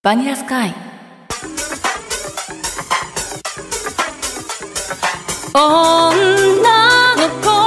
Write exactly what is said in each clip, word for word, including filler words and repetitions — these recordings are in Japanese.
バニラスカイ。女の子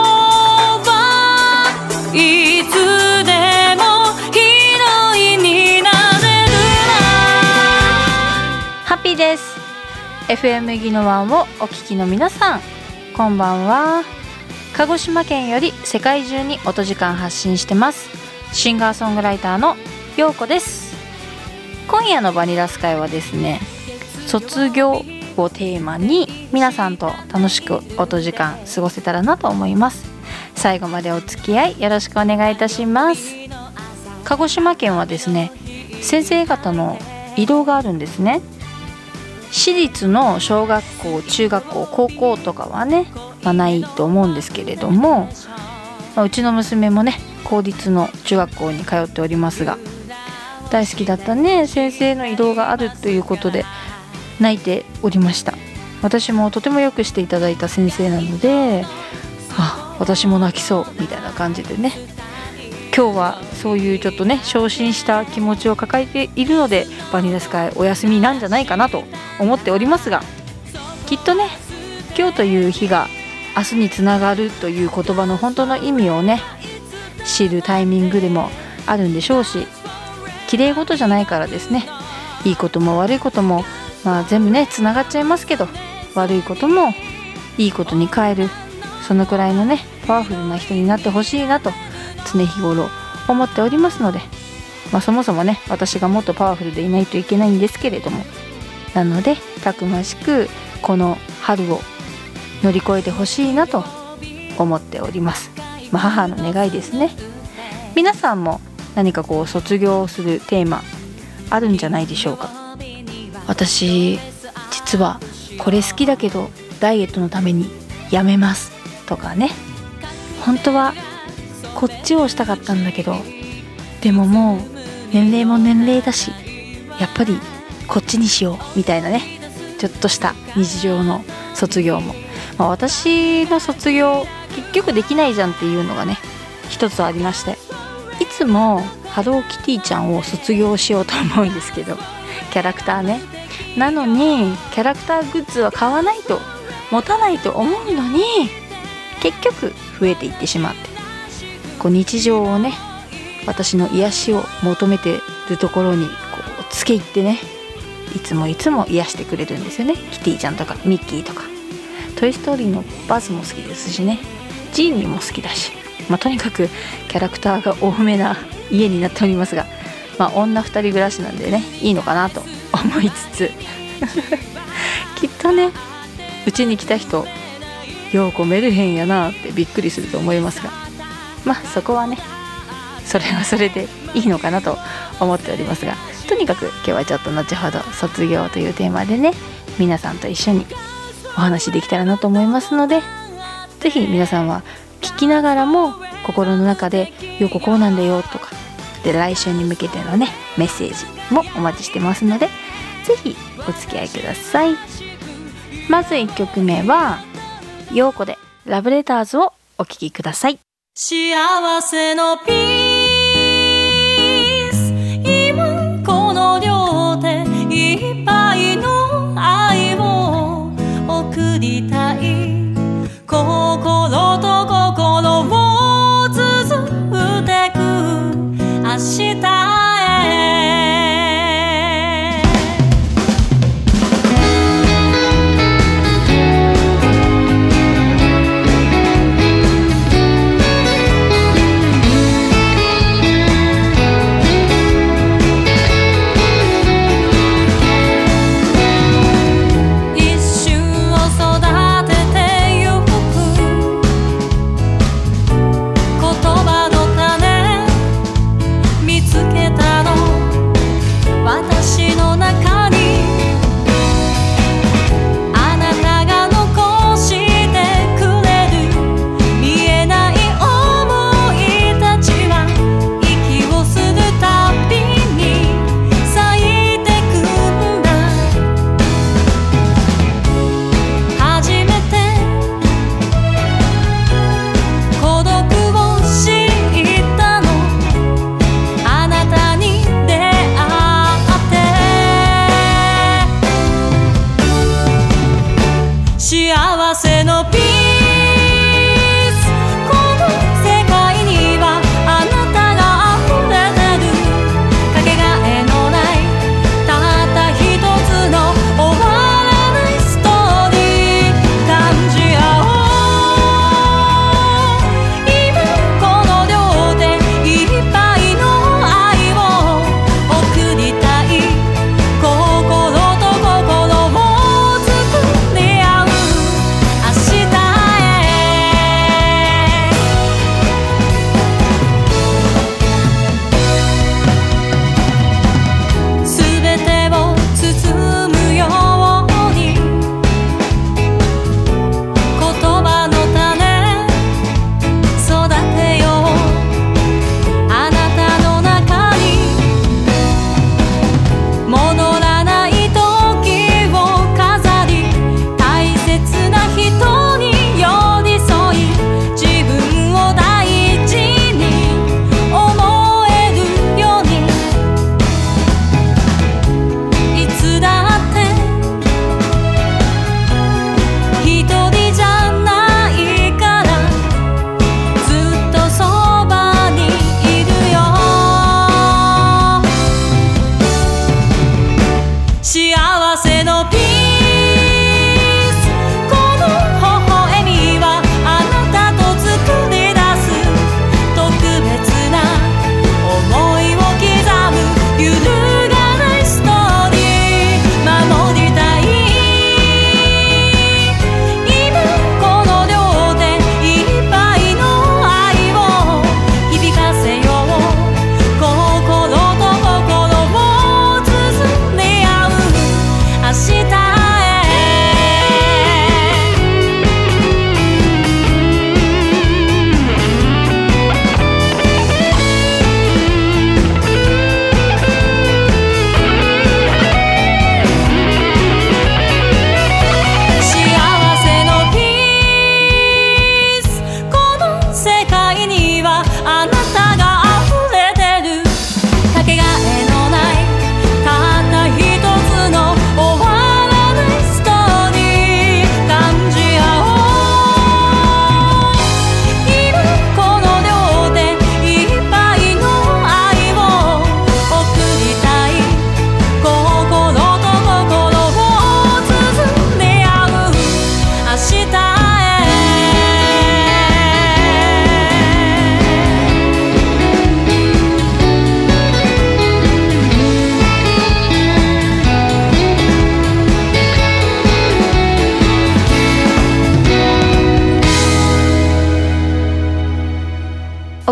はいつでもヒロインになれるな。ハッピーです。 エフエム ギノワンをお聞きの皆さん、こんばんは。鹿児島県より世界中に音時間発信してますシンガーソングライターのようこです。今夜のバニラスカイはですね、卒業をテーマに皆さんと楽しく音時間過ごせたらなと思います。最後までお付き合いよろしくお願いいたします。鹿児島県はですね、先生方の移動があるんですね。私立の小学校、中学校、高校とかはね、まあ、ないと思うんですけれども、まあ、うちの娘もね公立の中学校に通っておりますが、大好きだったね先生の移動があるということで泣いておりました。私もとてもよくしていただいた先生なので、あ、私も泣きそうみたいな感じでね、今日はそういうちょっとね昇進した気持ちを抱えているので、バニラスカイお休みなんじゃないかなと思っておりますが、きっとね今日という日が明日につながるという言葉の本当の意味をね知るタイミングでもあるんでしょうし、綺麗事じゃないからですね、いいことも悪いことも、まあ、全部ねつながっちゃいますけど、悪いこともいいことに変える、そのくらいのねパワフルな人になってほしいなと常日頃思っておりますので、まあ、そもそもね私がもっとパワフルでいないといけないんですけれども、なのでたくましくこの春を乗り越えてほしいなと思っております。まあ、母の願いですね。皆さんも何かこう卒業するテーマあるんじゃないでしょうか。私実はこれ好きだけどダイエットのためにやめますとかね、本当はこっちをしたかったんだけど、でももう年齢も年齢だしやっぱりこっちにしようみたいなね、ちょっとした日常の卒業も、まあ、私の卒業結局できないじゃんっていうのがね一つありまして、いつもハローキティちゃんを卒業しようと思うんですけど、キャラクターね、なのにキャラクターグッズは買わないと持たないと思うのに結局増えていってしまって、こう日常をね私の癒しを求めてるところにこうつけ入ってね、いつもいつも癒してくれるんですよね。キティちゃんとかミッキーとか、トイストーリーのバズも好きですしね、ジーニーも好きだし、まあ、とにかくキャラクターが多めな家になっておりますが、まあ、女ふたり暮らしなんでねいいのかなと思いつつきっとねうちに来た人ようこメルヘンやなってびっくりすると思いますが、まあそこはねそれはそれでいいのかなと思っておりますが、とにかく今日はちょっと後ほど卒業というテーマでね皆さんと一緒にお話できたらなと思いますので、ぜひ皆さんは聞きながらも心の中でよくこうなんだよとかで、来週に向けてのねメッセージもお待ちしてますので、ぜひお付き合いください。まずいっきょくめはようこでラブレターズをお聴きください。幸せのピース、今この両手いっぱいの愛を送りたい、心と心を綴ってく明日へ。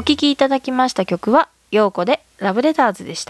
聴きいただきました曲は陽子でラブレターズでした。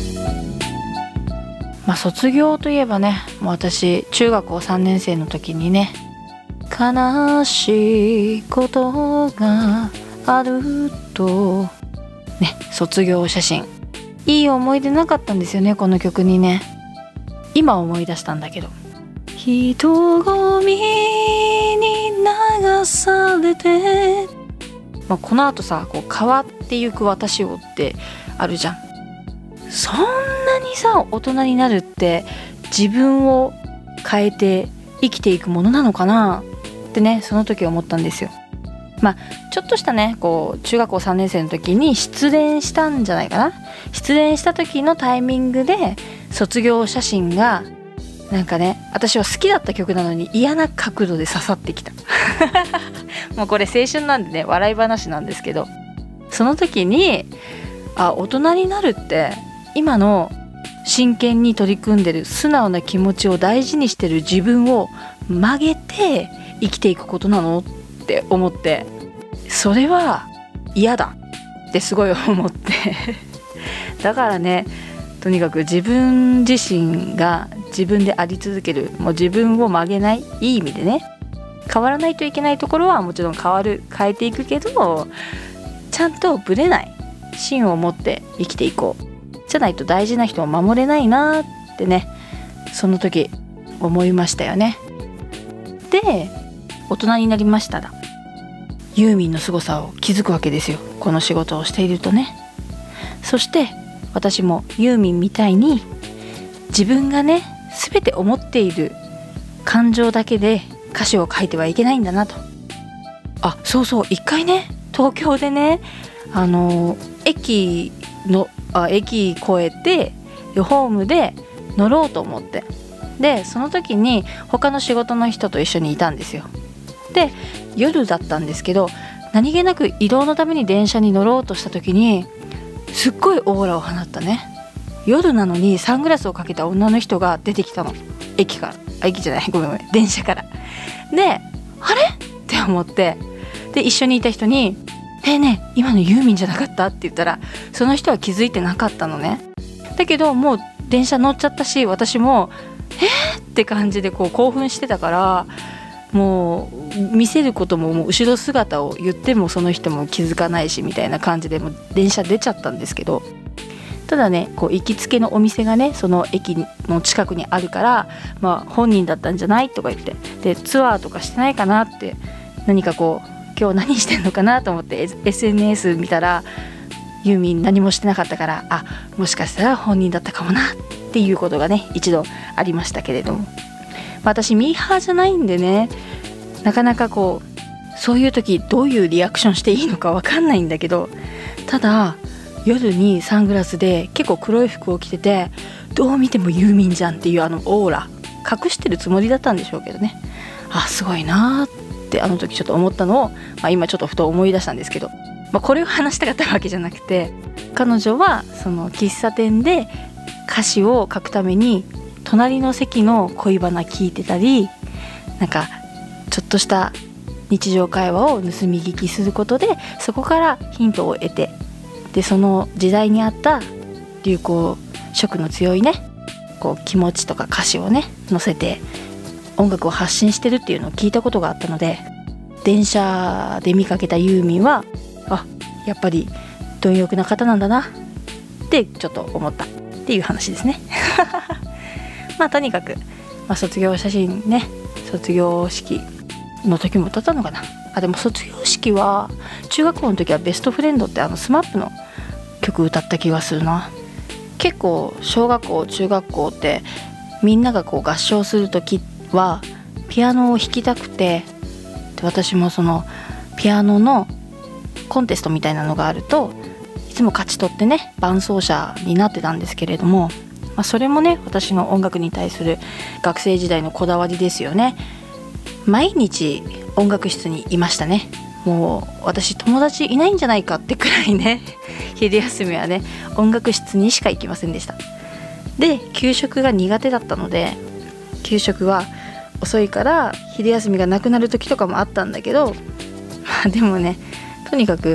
まあ卒業といえばね、もう私中学校さんねん生の時にね、悲しいことがあるとね、卒業写真、いい思い出なかったんですよね、この曲にね。今思い出したんだけど、人混みに流されて、まあ、この後さ、こう変わってゆく私をってあるじゃん。そんなにさ、大人になるって自分を変えて生きていくものなのかなってね、その時思ったんですよ。まあちょっとしたね、こう中学校さんねん生の時に失恋したんじゃないかな。失恋した時のタイミングで卒業写真がなんかね、私は好きだった曲なのに嫌な角度で刺さってきたもうこれ青春なんでね、笑い話なんですけど、その時にあ、大人になるって今の真剣に取り組んでる素直な気持ちを大事にしてる自分を曲げて生きていくことなのって思って、それは嫌だってすごい思ってだからね、とにかく自分自身が自分であり続ける、もう自分を曲げない、いい意味でね、変わらないといけないところはもちろん変わる、変えていくけど、ちゃんとブレない芯を持って生きていこう、じゃないと大事な人を守れないなってね、その時思いましたよね。で、大人になりましたらユーミンの凄さを気づくわけですよ、この仕事をしているとね。そして私もユーミンみたいに自分がね、全て思っている感情だけで歌詞を書いてはいけないんだなと。あ、そうそう、一回ね、東京でね、あの駅のあ駅越えてホームで乗ろうと思って、でその時に他の仕事の人と一緒にいたんですよ。で夜だったんですけど、何気なく移動のために電車に乗ろうとした時にすっごいオーラを放ったね、夜なのにサングラスをかけた女の人が出てきたの、駅から、あ、駅じゃない、ごめんごめん、電車から。で、あれって思って、で一緒にいた人に「ねえねえ、今のユーミンじゃなかった？」って言ったら、その人は気づいてなかったのね。だけどもう電車乗っちゃったし、私もえーって感じでこう興奮してたから、もう見せることも、もう後ろ姿を言ってもその人も気づかないしみたいな感じで、もう電車出ちゃったんですけど、ただね、こう行きつけのお店がね、その駅の近くにあるから、まあ本人だったんじゃないとか言って、でツアーとかしてないかなって、何かこう今日何してんのかなと思って エスエヌエス 見たらユーミン何もしてなかったから、あ、もしかしたら本人だったかもなっていうことがね、一度ありましたけれども、私ミーハーじゃないんでね、なかなかこうそういう時どういうリアクションしていいのか分かんないんだけど、ただ夜にサングラスで結構黒い服を着てて、どう見てもユーミンじゃんっていうあのオーラ、隠してるつもりだったんでしょうけどね、あ、すごいなってあの時ちょっと思ったのを、まあ、今ちょっとふと思い出したんですけど、まあ、これを話したかったわけじゃなくて、彼女はその喫茶店で歌詞を書くために隣の席の恋バナ聞いてたり、なんかちょっとした日常会話を盗み聞きすることで、そこからヒントを得て、でその時代に合った流行色の強いね、こう気持ちとか歌詞をね載せて音楽を発信してるっていうのを聞いたことがあったので、電車で見かけたユーミンは、あ、やっぱり貪欲な方なんだなってちょっと思ったっていう話ですねまあとにかく、まあ、卒業写真ね、卒業式の時も歌ったのかなあ。でも卒業式は中学校の時はベストフレンドってあのスマップの曲歌った気がするな。結構小学校中学校ってみんながこう合唱する時はピアノを弾きたくて、で私もそのピアノのコンテストみたいなのがあるといつも勝ち取ってね伴奏者になってたんですけれども、まあ、それもね私の音楽に対する学生時代のこだわりですよね。毎日音楽室にいましたね。もう私友達いないんじゃないかってくらいね昼休みはね音楽室にしか行きませんでした。で給食が苦手だったので、給食は遅いから昼休みがなくなる時とかもあったんだけど、まあでもねとにかく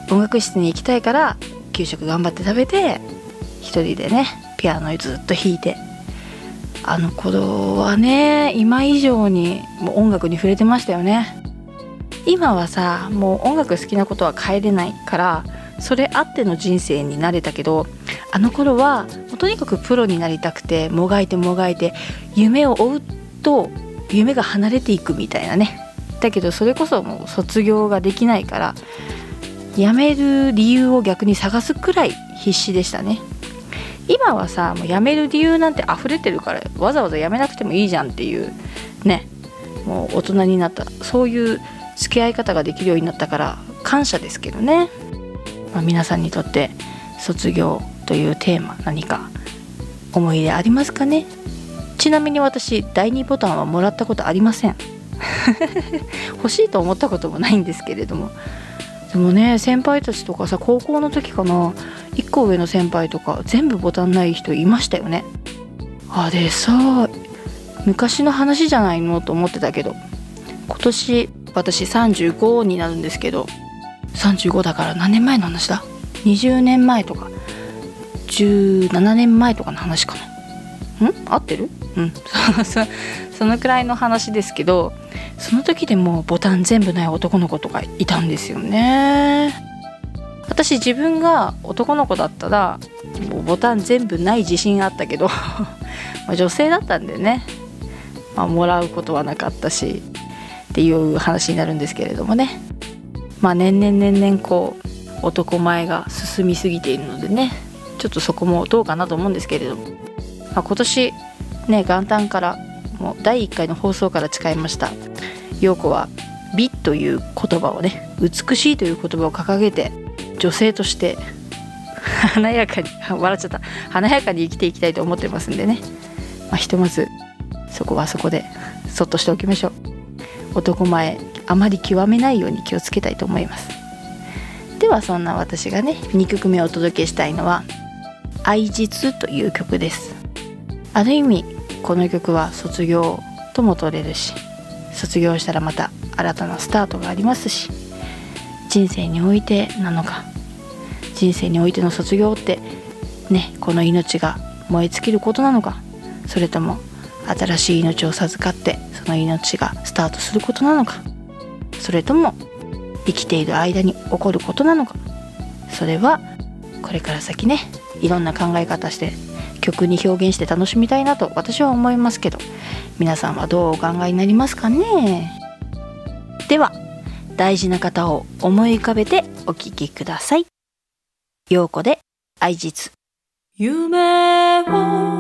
音楽室に行きたいから給食頑張って食べて一人でねピアノをずっと弾いて、あの頃はね今以上にもう音楽に触れてましたよね。今はさもう音楽好きなことは変えれないからそれあっての人生になれたけど、あの頃はもうとにかくプロになりたくてもがいてもがいて夢を追うと夢が離れていくみたいなね。だけどそれこそもう卒業ができないから辞める理由を逆に探すくらい必死でしたね。今はさもう辞める理由なんて溢れてるからわざわざ辞めなくてもいいじゃんっていうね、もう大人になったそういう付き合い方ができるようになったから感謝ですけどね。まあ、皆さんにとって卒業というテーマ何か思い出ありますかね。ちなみに私だいにボタンはもらったことありません欲しいと思ったこともないんですけれども、でもね先輩たちとかさ高校の時かないっこ上の先輩とか全部ボタンない人いましたよね。あれさ昔の話じゃないのと思ってたけど、今年私さんじゅうごになるんですけど、さんじゅうごだから何年前の話だ、にじゅうねんまえとかじゅうななねんまえとかの話かな。ん合ってる？うんそ, そのくらいの話ですけど、その時でもボタン全部ない男の子とかいたんですよね。私自分が男の子だったらもうボタン全部ない自信あったけどまあ女性だったんでね、まあ、もらうことはなかったしっていう話になるんですけれどもね。まあ年々年々こう男前が進みすぎているのでね、ちょっとそこもどうかなと思うんですけれども、まあ、今年ね元旦からもうだいいっかいの放送から誓いました。陽子は美という言葉をね、美しいという言葉を掲げて女性として華やかに笑っちゃった華やかに生きていきたいと思ってますんでね、まあ、ひとまずそこはそこでそっとしておきましょう。男前あまり極めないように気をつけたいと思います。ではそんな私がねにきょくめをお届けしたいのは愛実という曲です。ある意味この曲は卒業とも取れるし、卒業したらまた新たなスタートがありますし、人生においてなのか、人生においての卒業ってねこの命が燃え尽きることなのか、それとも新しい命を授かってその命がスタートすることなのか、それとも生きている間に起こることなのか、それはこれから先ねいろんな考え方して曲に表現して楽しみたいなと私は思いますけど、皆さんはどうお考えになりますかね。では大事な方を思い浮かべてお聴きください。陽子で愛実。 夢を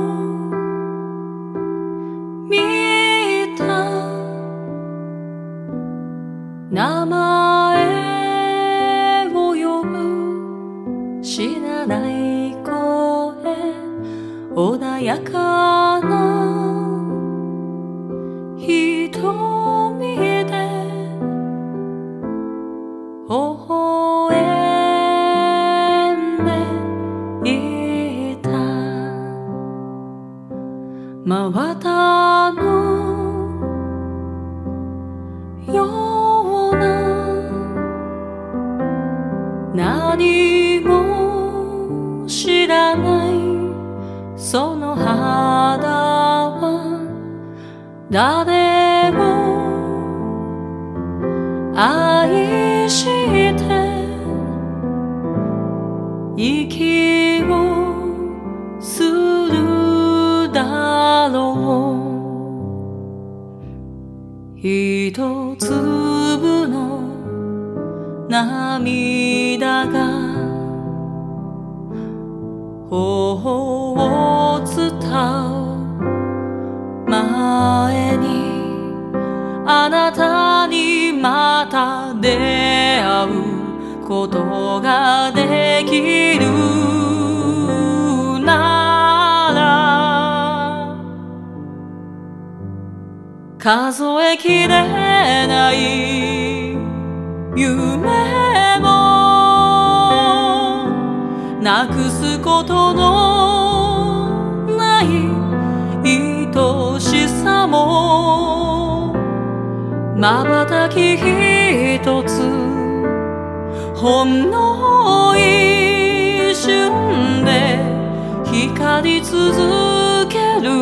見た名前を呼ぶ知らない声、穏やかな瞳で微笑んでいた。真綿のような何も知らないその肌は誰も愛して息をするだろう。一粒の涙が頬を伝う前にあなたにまた出会うことができるなら、数えきれない夢もなくすことのない愛しさも瞬き一つほんの一瞬で光り続ける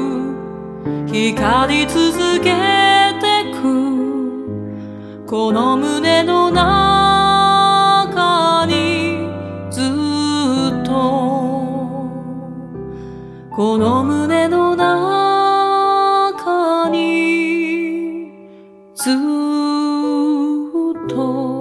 光り続けてくこの胸の中にずっとこの胸の中にずっと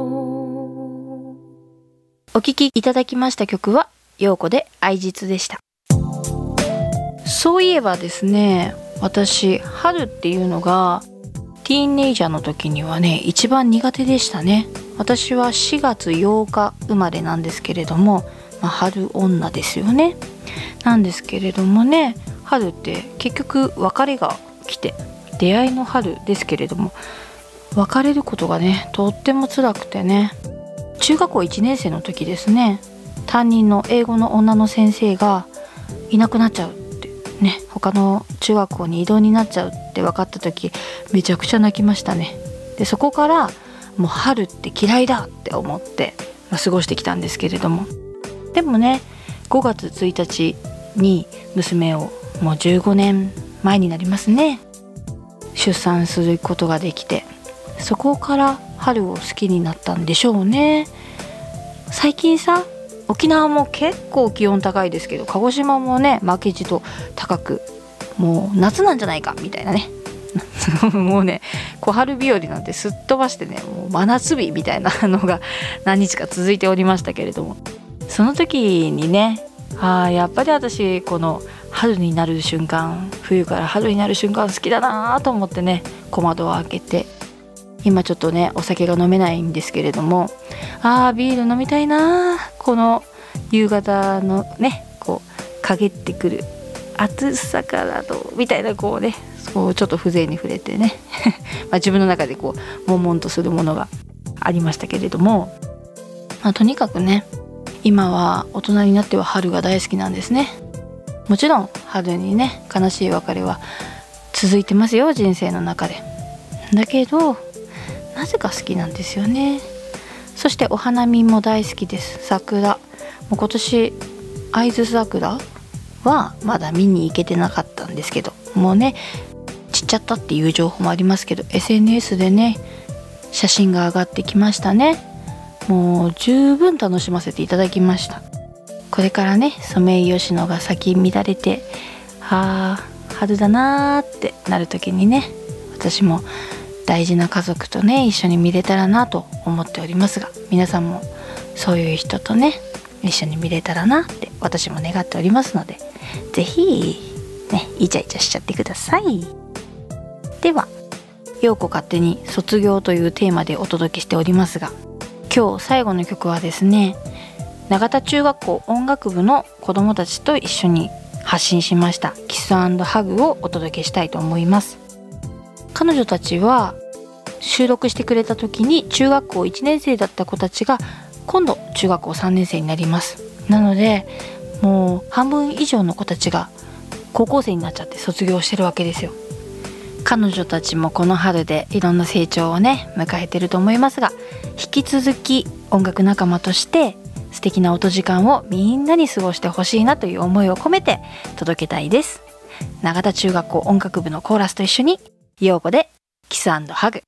お聴きいただきました曲は陽子で愛実でした。そういえばですね、私春っていうのがティーンエイジャーの時にはね一番苦手でしたね。私はしがつようか生まれなんですけれども、まあ、春女ですよね。なんですけれどもね、春って結局別れが来て出会いの春ですけれども、別れることがねとっても辛くてね、中学校いちねん生の時ですね、担任の英語の女の先生がいなくなっちゃうってね、他の中学校に異動になっちゃうって分かった時めちゃくちゃ泣きましたね。でそこからもう春って嫌いだって思って、まあ、過ごしてきたんですけれども、でもねごがつついたちに娘をもうじゅうごねんまえになりますね、出産することができて、そこから春を好きになったんでしょうね。最近さ、沖縄も結構気温高いですけど、鹿児島もね負けじと高く、もう夏なんじゃないかみたいなねもうね小春日和なんてすっ飛ばしてね、もう真夏日みたいなのが何日か続いておりましたけれども、その時にね、あやっぱり私この春になる瞬間、冬から春になる瞬間好きだなと思ってね、小窓を開けて、今ちょっとねお酒が飲めないんですけれども、あービール飲みたいな、この夕方のねこう陰ってくる暑さからとみたいな、こうねそうちょっと風情に触れてねまあ自分の中でこう悶々とするものがありましたけれども、まあ、とにかくね今は大人になっては春が大好きなんですね。もちろん春にね悲しい別れは続いてますよ、人生の中で。だけどなぜか好きなんですよね。そしてお花見も大好きです。桜もう今年会津桜はまだ見に行けてなかったんですけど、もうね散っちゃったっていう情報もありますけど エスエヌエス でね写真が上がってきましたね。もう十分楽しませていただきました。これからねソメイヨシノが咲き乱れて、あー春だなーってなる時にね、私も大事な家族とね一緒に見れたらなと思っておりますが、皆さんもそういう人とね一緒に見れたらなって私も願っておりますので、ぜひねイチャイチャしちゃってください。では陽子勝手に卒業というテーマでお届けしておりますが、今日最後の曲はですね、永田中学校音楽部の子どもたちと一緒に発信しましたキス&ハグをお届けしたいと思います。彼女たちは収録してくれた時に中学校いちねん生だった子たちが今度中学校さんねん生になります。なのでもう半分以上の子たちが高校生になっちゃって卒業してるわけですよ。彼女たちもこの春でいろんな成長をね迎えてると思いますが、引き続き音楽仲間として素敵な音時間をみんなに過ごしてほしいなという思いを込めて届けたいです。永田中学校音楽部のコーラスと一緒に陽子でキス&ハグ。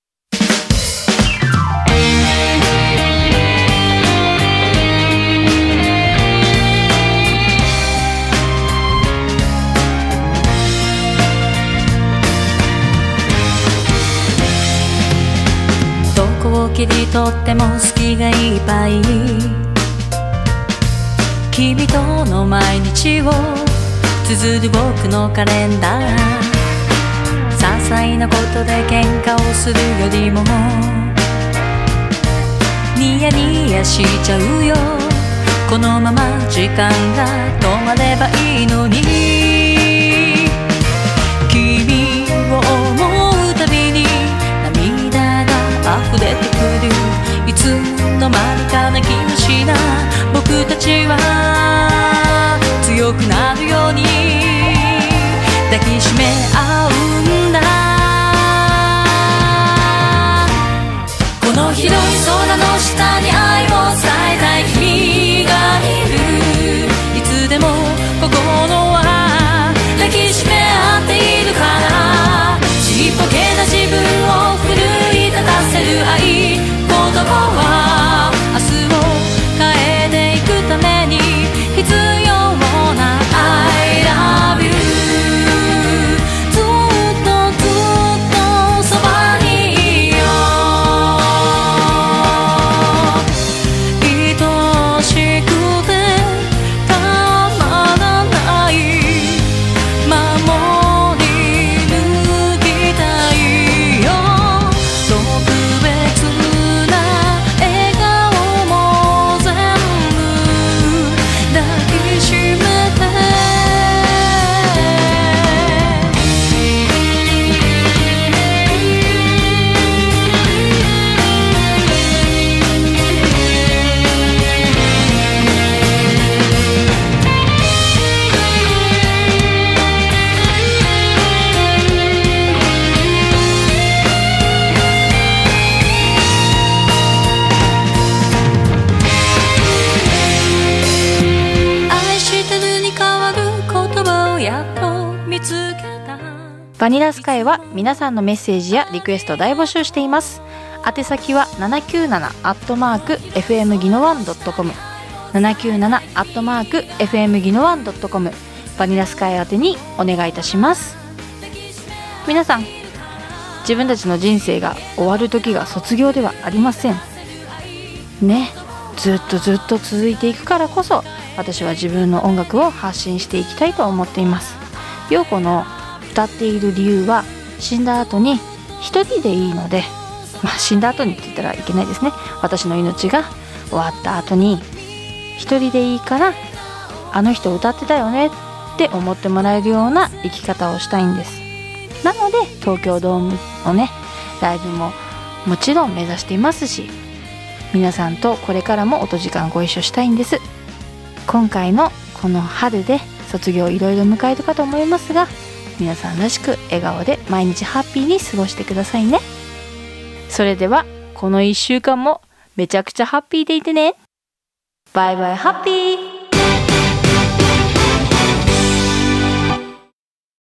どこを切り取っても好きがいっぱい、君との毎日を綴る僕のカレンダー、些細なことで喧嘩をするよりもニヤニヤしちゃうよ。このまま時間が止まればいいのに、君を思うたびに涙が溢れてくる。いつの間にか泣き虫な僕たちは強くなるように抱きしめ合うんだ。この広い空の下に愛を見つけた。 バニラスカイは皆さんのメッセージやリクエスト大募集しています。宛先はななきゅうななアットマーク エフエム ギノワンドットコム ななきゅうななアットマーク エフエム ギノワンドットコム バニラスカイ宛てにお願いいたします。皆さん、自分たちの人生が終わる時が卒業ではありませんね。ずっとずっと続いていくからこそ、私は自分の音楽を発信していきたいと思っています。陽子の歌っている理由は、死んだ後に一人でいいので、まあ死んだ後にって言ったらいけないですね。私の命が終わった後に一人でいいから、あの人歌ってたよねって思ってもらえるような生き方をしたいんです。なので東京ドームのねライブももちろん目指していますし、皆さんとこれからも音時間ご一緒したいんです。今回のこの春で卒業いろいろ迎えるかと思いますが、皆さんらしく笑顔で毎日ハッピーに過ごしてくださいね。それではこのいっしゅうかんもめちゃくちゃハッピーでいてね。バイバイハッピー。